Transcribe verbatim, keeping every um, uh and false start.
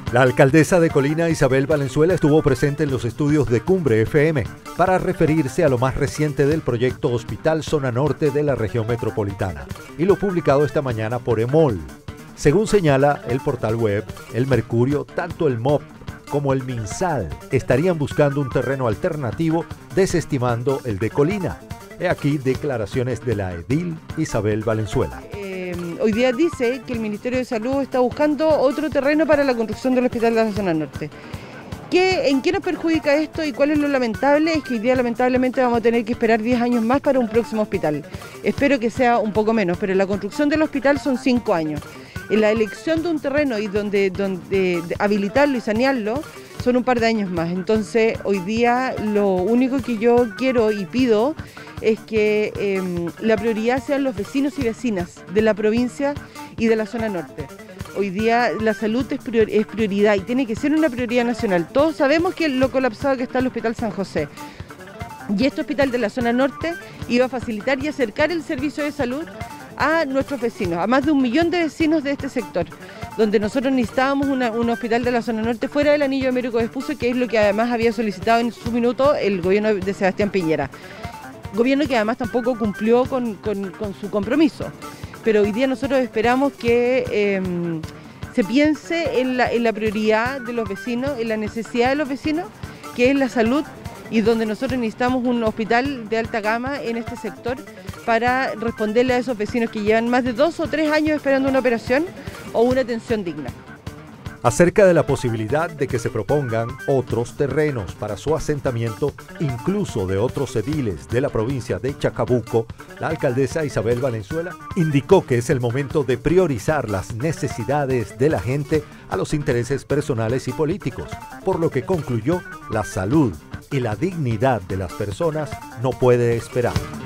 La alcaldesa de Colina, Isabel Valenzuela, estuvo presente en los estudios de Cumbre F M para referirse a lo más reciente del proyecto Hospital Zona Norte de la región metropolitana y lo publicado esta mañana por EMOL. Según señala el portal web El Mercurio, tanto el M O P como el MinSal estarían buscando un terreno alternativo desestimando el de Colina. He aquí declaraciones de la edil Isabel Valenzuela. Hoy día dice que el Ministerio de Salud está buscando otro terreno para la construcción del hospital de la zona norte. ¿Qué, ¿En qué nos perjudica esto y cuál es lo lamentable? Es que hoy día lamentablemente vamos a tener que esperar diez años más para un próximo hospital. Espero que sea un poco menos, pero la construcción del hospital son cinco años. En la elección de un terreno y donde, donde habilitarlo y sanearlo son un par de años más. Entonces hoy día lo único que yo quiero y pido es que eh, la prioridad sean los vecinos y vecinas de la provincia y de la zona norte. Hoy día la salud es, prior, es prioridad y tiene que ser una prioridad nacional. Todos sabemos que lo colapsado que está el Hospital San José. Y este hospital de la zona norte iba a facilitar y acercar el servicio de salud a nuestros vecinos, a más de un millón de vecinos de este sector, donde nosotros necesitábamos una, un hospital de la zona norte fuera del anillo de Américo Vespucio, que es lo que además había solicitado en su minuto el gobierno de Sebastián Piñera. Gobierno que además tampoco cumplió con, con, con su compromiso. Pero hoy día nosotros esperamos que eh, se piense en la, en la prioridad de los vecinos, en la necesidad de los vecinos, que es la salud, y donde nosotros necesitamos un hospital de alta gama en este sector para responderle a esos vecinos que llevan más de dos o tres años esperando una operación o una atención digna. Acerca de la posibilidad de que se propongan otros terrenos para su asentamiento, incluso de otros ediles de la provincia de Chacabuco, la alcaldesa Isabel Valenzuela indicó que es el momento de priorizar las necesidades de la gente a los intereses personales y políticos, por lo que concluyó: la salud y la dignidad de las personas no puede esperar.